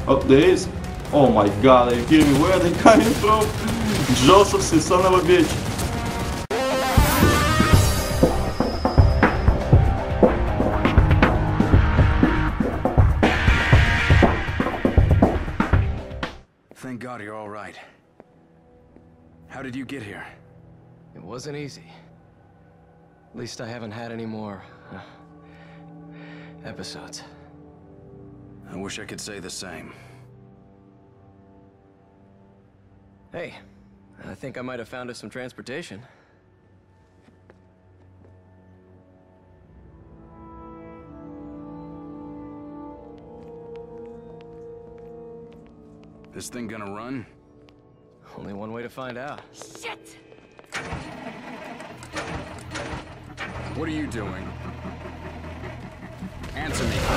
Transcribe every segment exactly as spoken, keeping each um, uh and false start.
Oh, there is. Oh my god, are you kidding me? Where are they coming from? Joseph, you son of a bitch. Thank God you're all right. How did you get here? It wasn't easy. At least I haven't had any more uh, episodes. I wish I could say the same. Hey, I think I might have found us some transportation. This thing gonna run? Only one way to find out. Shit! What are you doing? Answer me.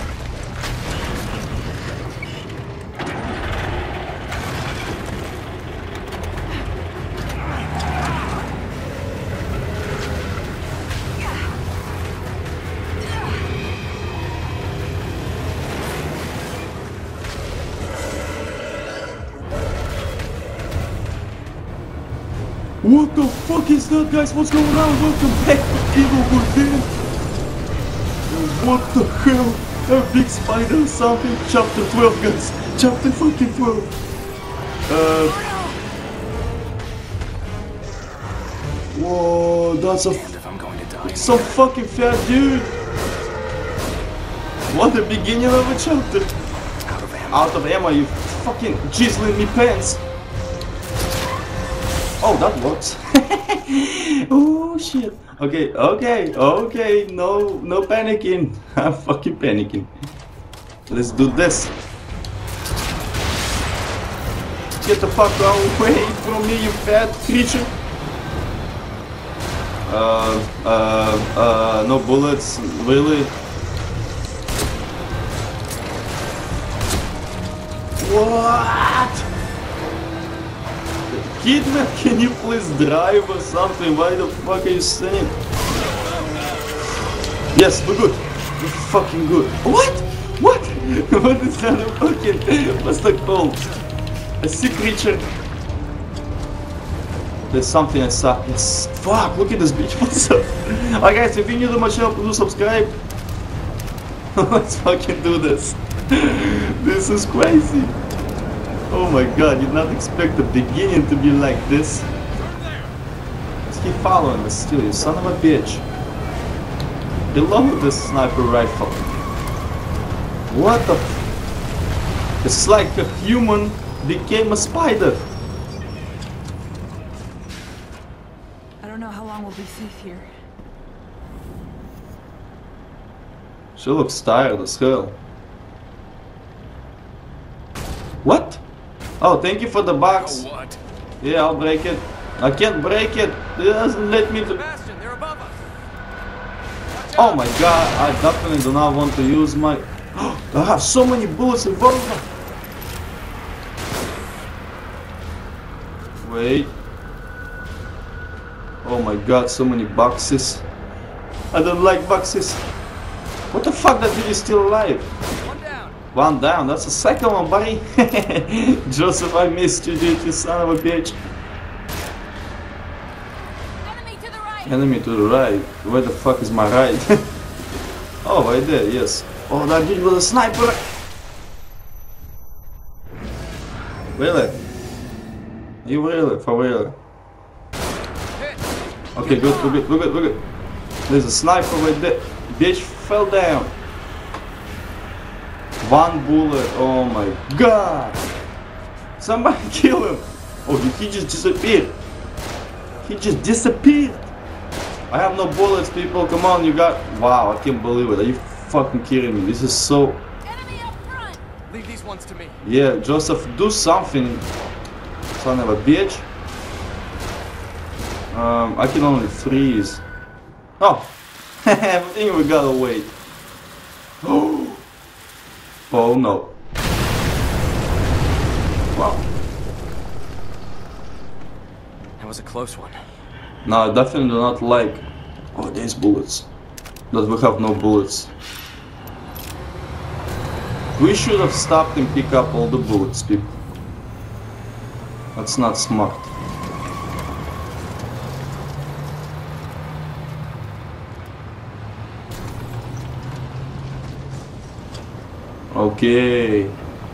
What the fuck is that, guys? What's going on? Welcome back to Evil Within. What the hell? A big spider or something? Chapter twelve, guys. Chapter fucking twelve. Uh. Whoa, that's a. Damned if I'm going to die. Some fucking fat dude. What the beginning of a chapter? Out of ammo. Out of ammo, you fucking jizzling me pants. Oh, that works. Oh shit. Okay, okay, okay. No, no panicking. I'm fucking panicking. Let's do this. Get the fuck away from me, you fat creature. Uh, uh, uh, no bullets, really. What? Kidman, can you please drive or something? Why the fuck are you saying? Yes, we're good. We're fucking good. What? What? What is that fucking... What's that called? A sea creature. There's something I saw. Yes. Fuck, look at this bitch. What's up? Alright guys, if you're new to my channel, please subscribe. Let's fucking do this. This is crazy. Oh my god, you'd not expect the beginning to be like this. Let's keep following us still, you son of a bitch. Below this sniper rifle. What the f... It's like a human became a spider. I don't know how long we'll be safe here. She looks tired as hell. What? Oh, thank you for the box. Oh, what? Yeah, I'll break it. I can't break it. It doesn't let me to... Sebastian, they're above us. Oh my god, I definitely do not want to use my... I have so many bullets in front of me. Wait. Oh my god, so many boxes. I don't like boxes. What the fuck, that dude is still alive? One down. One down, that's the second one, buddy. Joseph, I missed you, dude, you son of a bitch. Enemy to the right! Enemy to the right. Where the fuck is my right? Oh, right there, yes. Oh, that dude was a sniper! Really? You really? For real? Okay, good, we're good, we're good, we're good. There's a sniper right there. Bitch fell down. One bullet, oh my god! Somebody kill him! Oh, he just disappeared. He just disappeared! I have no bullets, people, come on, you got... Wow, I can't believe it. Are you fucking kidding me? This is so... Enemy up front! Leave these ones to me. Yeah, Joseph, do something. Son of a bitch. Um, I can only freeze. Oh! I think we gotta wait. Oh! Oh no. Wow. That was a close one. No, I definitely do not like... Oh, there's bullets. But we have no bullets. We should have stopped and pick up all the bullets, people. That's not smart. Okay.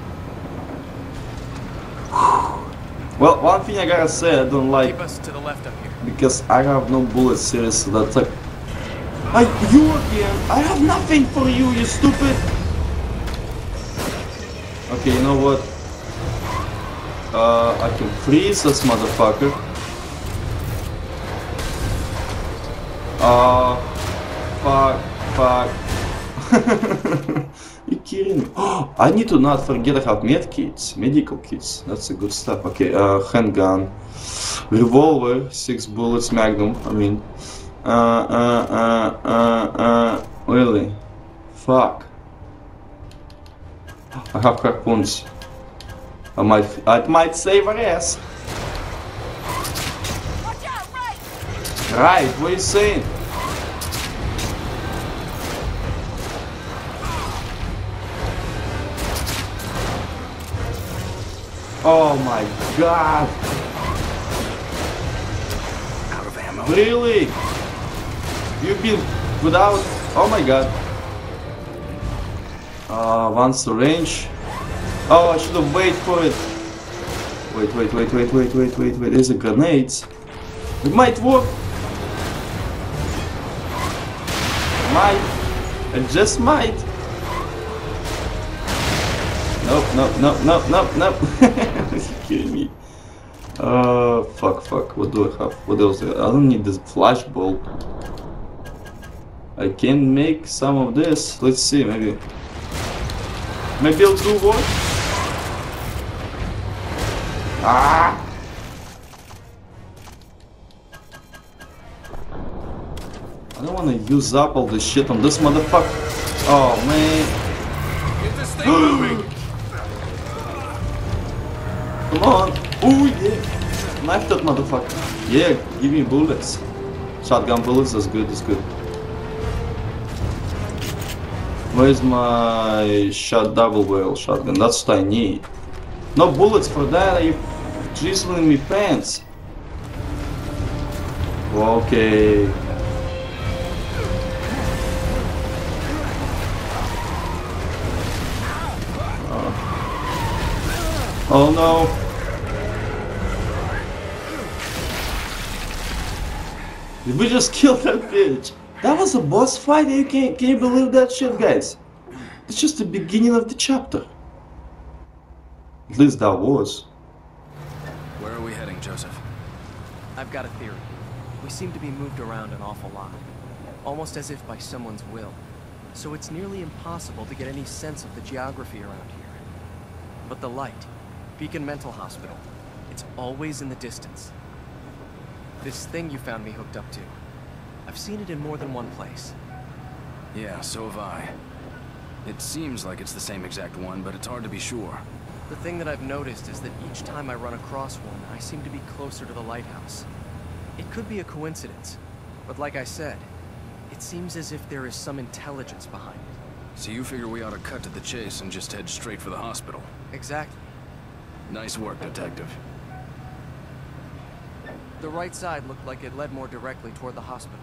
Well, one thing I gotta say, I don't like, Keep us to the left up here. because I have no bullets, seriously. That's like, I, you again. I have nothing for you, you stupid. Okay, you know what? Uh, I can freeze this motherfucker. Uh, fuck, fuck. You kidding me? Oh, I need to not forget I have med kits, medical kits. That's a good stuff. Okay, uh, handgun, revolver, six bullets, magnum. I mean, uh, uh, uh, uh, uh, really? Fuck. I have harpoons. I might, I might save our ass. Watch out, right! Right, what are you saying? Oh my god! Out of ammo. Really? You've been without... Oh my god. Uh, one syringe. Oh, I should have waited for it. Wait, wait, wait, wait, wait, wait, wait, wait. There's a grenade. It might work. Might. It just might. Nope, nope, nope, nope, nope, nope. Are you kidding me? Uh, fuck, fuck. What do I have? What else? do I I don't need this flashbulb. I can make some of this. Let's see, maybe. Maybe I'll do what? Ah! I don't want to use up all this shit on this motherfucker. Oh man. Get this thing moving! Come on. Oh yeah. Knife that motherfucker. Yeah, give me bullets. Shotgun bullets, that's good, that's good. Where's my shot double barrel shotgun? That's what I need. No bullets for that, are you drizzling me pants? Okay. Uh. Oh no. Did we just kill that bitch? That was a boss fight? You can't, can you believe that shit, guys? It's just the beginning of the chapter. At least that was. Where are we heading, Joseph? I've got a theory. We seem to be moved around an awful lot. Almost as if by someone's will. So it's nearly impossible to get any sense of the geography around here. But the light, Beacon Mental Hospital, it's always in the distance. This thing you found me hooked up to, I've seen it in more than one place. Yeah, so have I. It seems like it's the same exact one, but it's hard to be sure. The thing that I've noticed is that each time I run across one, I seem to be closer to the lighthouse. It could be a coincidence, but like I said, it seems as if there is some intelligence behind it. So you figure we ought to cut to the chase and just head straight for the hospital? Exactly. Nice work, Detective. The right side looked like it led more directly toward the hospital.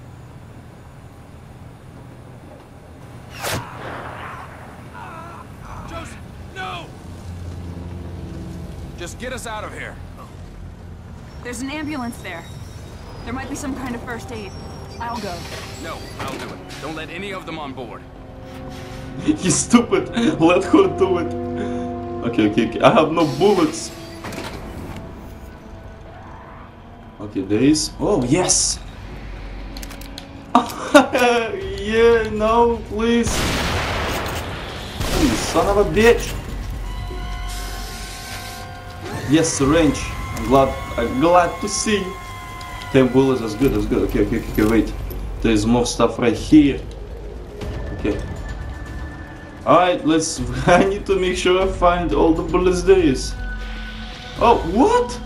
Joseph, no! Just get us out of here. There's an ambulance there. There might be some kind of first aid. I'll go. No, I'll do it. Don't let any of them on board. You stupid. Let her do it. Okay, okay, okay. I have no bullets. Okay, there is. Oh, yes. Yeah, no, please. You son of a bitch. Yes, syringe. I'm glad. I'm glad to see. Ten bullets. That's good. That's good. Okay, okay, okay, okay. Wait. There is more stuff right here. Okay. All right. Let's. I need to make sure I find all the bullets there is. Oh, what?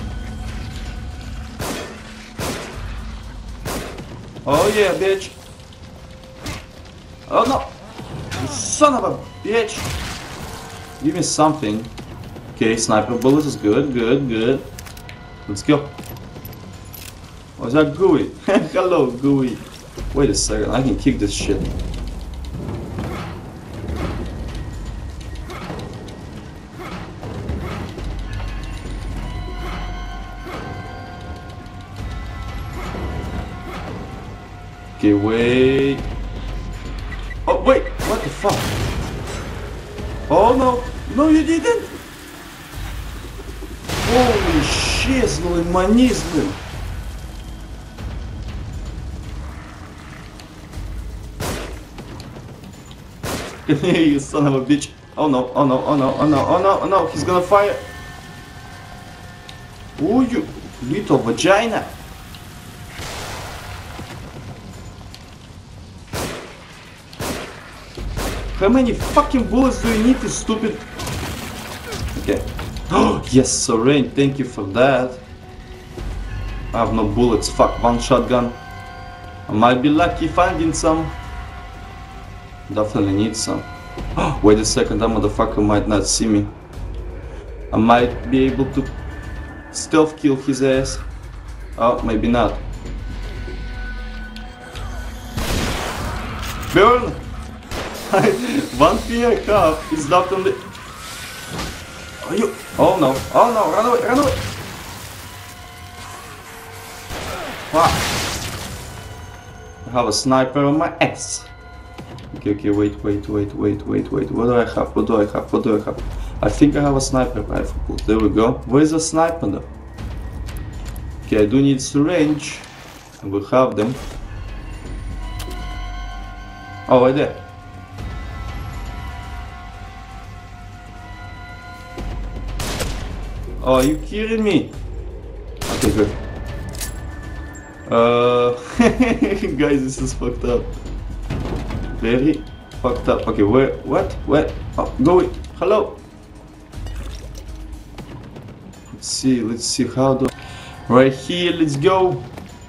Oh yeah, bitch. Oh no. You son of a bitch. Give me something. Okay, sniper bullets is good, good, good. Let's go. Oh, is that Gooey? Hello, Gooey. Wait a second, I can kick this shit. Okay, wait. Oh, wait, what the fuck? Oh no, no you didn't! Holy shit, ну манис, блин. You son of a bitch. Oh no, oh no, oh no, oh no, oh no, oh no, he's gonna fire. Oh, you little vagina. How many fucking bullets do you need, you stupid? Okay. Oh, yes, Soren, thank you for that. I have no bullets, fuck, one shotgun. I might be lucky finding some. Definitely need some. Oh, wait a second, that motherfucker might not see me. I might be able to stealth kill his ass. Oh, maybe not. Burn! One thing I have is definitely... Are you... Oh no, oh no, run away, run away! Fuck! I have a sniper on my ass. Okay, okay, wait, wait, wait, wait, wait, wait. What do I have? What do I have? What do I have? I think I have a sniper rifle. There we go. Where is the sniper though? Okay, I do need syringe. I will have them. Oh, right there. Oh, are you kidding me? Okay, good. Uh, guys, this is fucked up. Very fucked up. Okay, where? What? Where? Oh, go away. Hello. Let's see. Let's see how do. Right here. Let's go.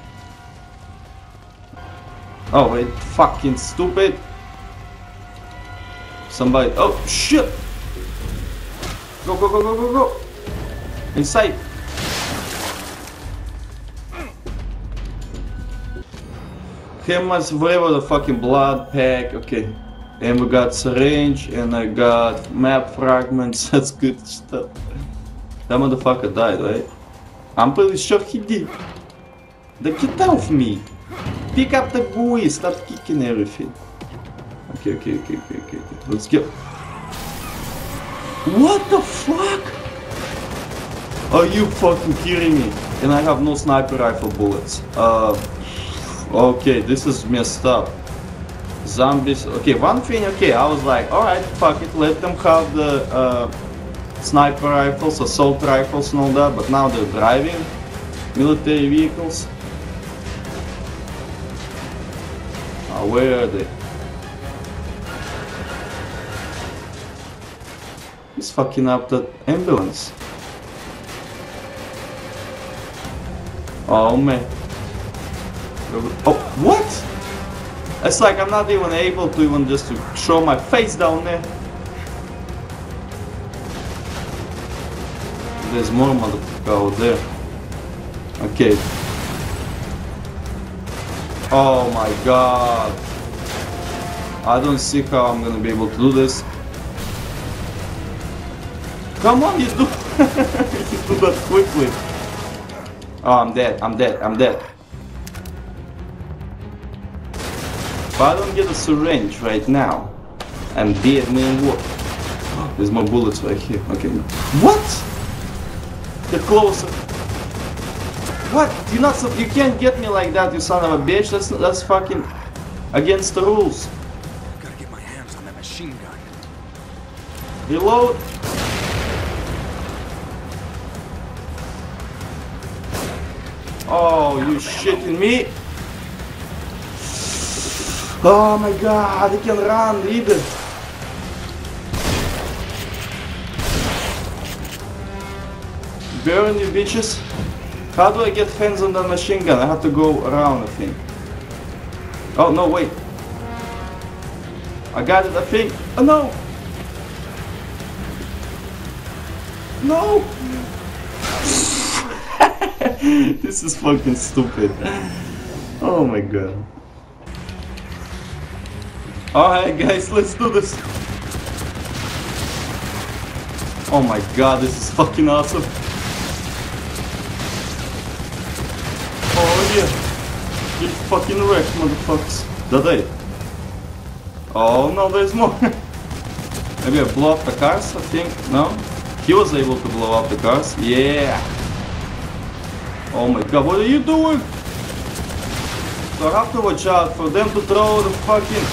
Oh wait, fucking stupid. Somebody. Oh shit. Go go go go go go. Inside. Hammers, whatever the fucking blood pack. Okay. And we got syringe and I got map fragments. That's good stuff. That motherfucker died, right? I'm pretty sure he did. Then get off me. Pick up the buoy, stop kicking everything. Okay, okay, okay, okay, okay, okay. Let's go. What the fuck? Are you fucking kidding me? And I have no sniper rifle bullets. Uh, okay, this is messed up. Zombies. Okay, one thing, okay, I was like, alright, fuck it, let them have the uh, sniper rifles, assault rifles and all that, but now they're driving military vehicles. Oh, where are they? He's fucking up the ambulance. Oh man. Oh, what? It's like I'm not even able to even just to show my face down there. There's more motherfucker out there. Okay. Oh my god. I don't see how I'm gonna be able to do this. Come on, you do, you do that quickly. Oh, I'm dead, I'm dead, I'm dead. If I don't get a syringe right now, I'm dead, man. What? There's more bullets right here. Okay. What? They're closer. What? You not? You can't get me like that, you son of a bitch. That's that's fucking against the rules. Gotta get my hands on that machine gun. Reload. Oh, you shitting me? Oh my god, he can run either. Burn, you bitches. How do I get hands on that machine gun? I have to go around, I think. Oh, no, wait. I got it, I think. Oh, no. No! This is fucking stupid. Oh my god. Alright guys, let's do this. Oh my god, this is fucking awesome. Oh yeah. Get fucking wrecked, motherfuckers. Did they? Oh no, there's more. Maybe I blow up the cars, I think. No? He was able to blow up the cars. Yeah. Oh my god, what are you doing? So I have to watch out for them to throw the fucking...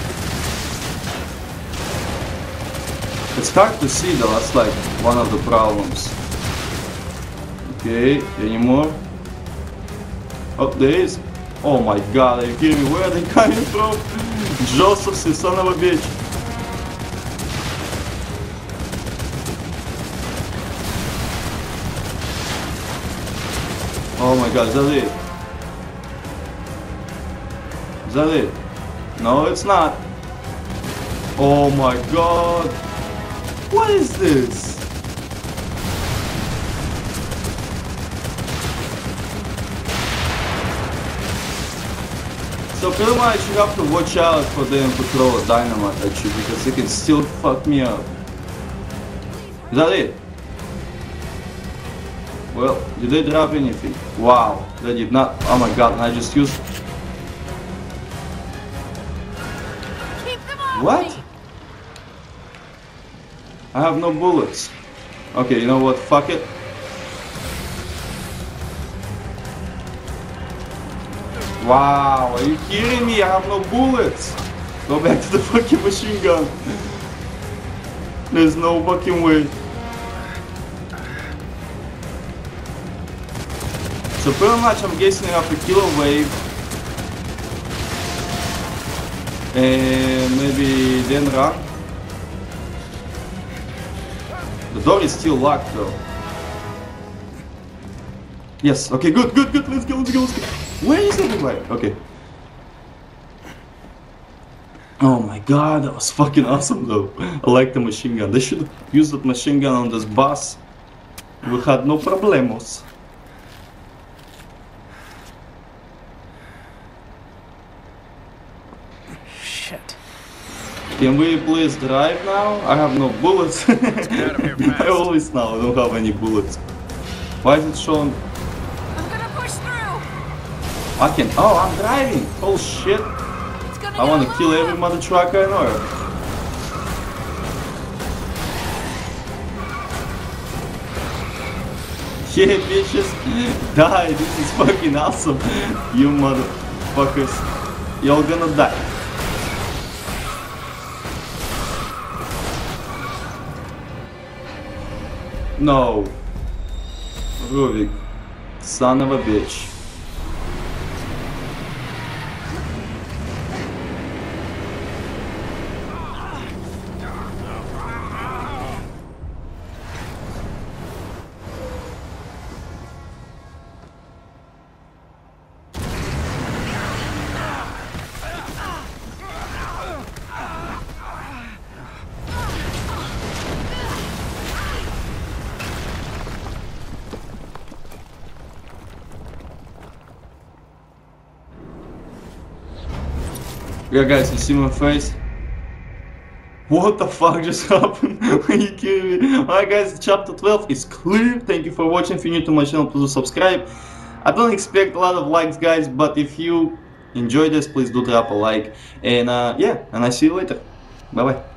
It's hard to see though, that's like one of the problems. Okay, any more? Oh, there is. Oh my god, are you kidding me? Where are they coming from? Joseph, you son of a bitch. Oh my god, is that it? Is that it? No, it's not. Oh my god. What is this? So pretty much you have to watch out for them to throw a dynamite at you because they can still fuck me up. Is that it? Well, did they drop anything? Wow, they did not. Oh my god, and I just used... What? I have no bullets. Okay, you know what? Fuck it. Wow, are you kidding me? I have no bullets. Go back to the fucking machine gun. There's no fucking way. So pretty much I'm guessing I have to kill a wave. And maybe then run. The door is still locked though. Yes, okay, good, good, good, let's go, let's go, let's go. Where is everybody? Okay. Oh my god, that was fucking awesome though. I like the machine gun. They should use that machine gun on this boss. We had no problemos. Shit. Can we please drive now? I have no bullets. I always now don't have any bullets. Why is it showing? I'm gonna push through. I can. Oh, I'm driving. Oh shit. I want to kill every mother trucker on earth. Yeah, bitches. Die. This is fucking awesome. You motherfuckers. Y'all gonna die. No. Ruvik. Son of a bitch. Yeah guys, you see my face? What the fuck just happened? Are you kidding me? Alright guys, chapter twelve is clear. Thank you for watching. If you're new to my channel, please subscribe. I don't expect a lot of likes guys, but if you enjoyed this, please do drop a like. And uh, yeah, and I see you later. Bye bye.